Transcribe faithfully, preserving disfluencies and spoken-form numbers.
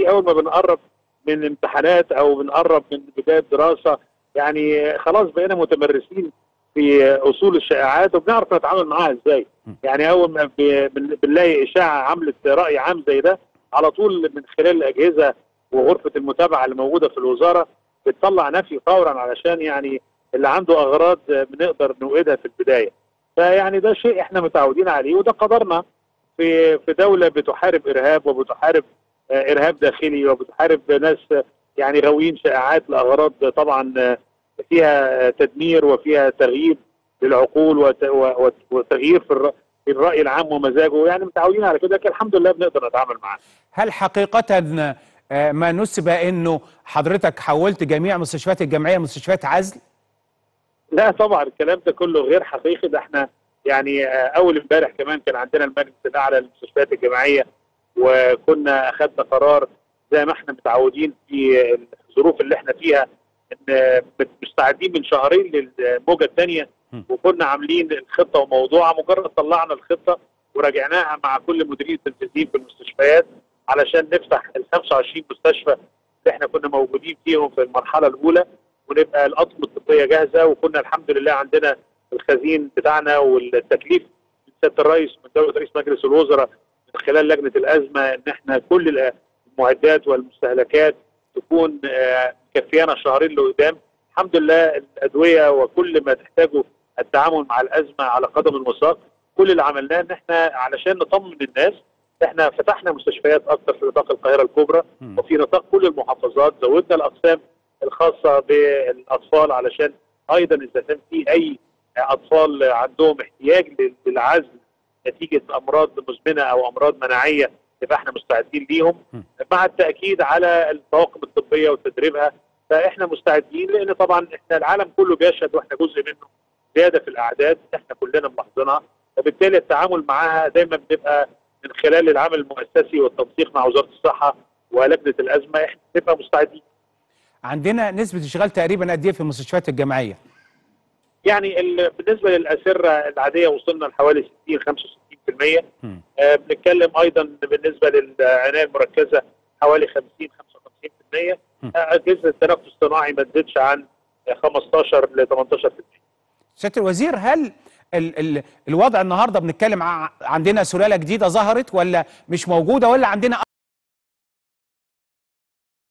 دي اول ما بنقرب من امتحانات او بنقرب من بدايه دراسه، يعني خلاص بقينا متمرسين في اصول الشائعات وبنعرف نتعامل معاها ازاي. يعني اول ما بنلاقي اشاعه عملت راي عام زي ده، على طول من خلال الاجهزه وغرفه المتابعه اللي موجوده في الوزاره بتطلع نفي فورا، علشان يعني اللي عنده اغراض بنقدر نوقدها في البدايه. فيعني ده شيء احنا متعودين عليه، وده قدرنا في في دوله بتحارب ارهاب وبتحارب ارهاب داخلي وبتحارب ناس يعني غاويين شائعات لاغراض طبعا فيها تدمير وفيها تغيير للعقول وتغيير في الراي العام ومزاجه. يعني متعودين على كده، لكن الحمد لله بنقدر نتعامل معاه. هل حقيقه ما نسب انه حضرتك حولت جميع مستشفيات الجمعيه لمستشفيات عزل؟ لا طبعا الكلام ده كله غير حقيقي. ده احنا يعني اول امبارح كمان كان عندنا المجلس الاعلى للمستشفيات الجامعيه، وكنا اخذنا قرار زي ما احنا متعودين في الظروف اللي احنا فيها، ان مستعدين من شهرين للموجه الثانيه، وكنا عاملين الخطه وموضوعها. مجرد طلعنا الخطه وراجعناها مع كل مديرين التنفيذيين في المستشفيات علشان نفتح ال خمسة وعشرين مستشفى اللي احنا كنا موجودين فيهم في المرحله الاولى، ونبقى الاطقم الطبيه جاهزه. وكنا الحمد لله عندنا الخزين بتاعنا والتكليف من سياده الرئيس ومن دوله رئيس مجلس الوزراء من خلال لجنه الازمه ان احنا كل المعدات والمستهلكات تكون مكفيانا الشهرين اللي قدام. الحمد لله الادويه وكل ما تحتاجه التعامل مع الازمه على قدم وساق. كل اللي عملناه ان احنا علشان نطمن الناس، احنا فتحنا مستشفيات اكثر في نطاق القاهره الكبرى وفي نطاق كل المحافظات. زودنا الاقسام الخاصه بالاطفال علشان ايضا اذا كان في اي اطفال عندهم احتياج للعزل نتيجه امراض مزمنه او امراض مناعيه يبقى احنا مستعدين ليهم، مع التاكيد على الطواقم الطبيه وتدريبها. فاحنا مستعدين، لان طبعا احنا العالم كله بيشهد واحنا جزء منه زياده في الاعداد احنا كلنا ملاحظينها، وبالتالي التعامل معاها دايما بنبقى من خلال العمل المؤسسي والتنسيق مع وزاره الصحه ولجنه الازمه. احنا بنبقى مستعدين. عندنا نسبه اشغال تقريبا قد ايه في المستشفيات الجامعيه؟ يعني بالنسبه للاسره العاديه وصلنا لحوالي ستين خمسة وستين بالمئة. آه بنتكلم ايضا بالنسبه للعنايه المركزه حوالي خمسين خمسة وخمسين بالمئة. آه اجهزه التنفس الصناعي ما تزيدش عن خمستاشر ل تمنتاشر بالمئة. سياده الوزير، هل ال ال الوضع النهارده بنتكلم عندنا سلاله جديده ظهرت ولا مش موجوده، ولا عندنا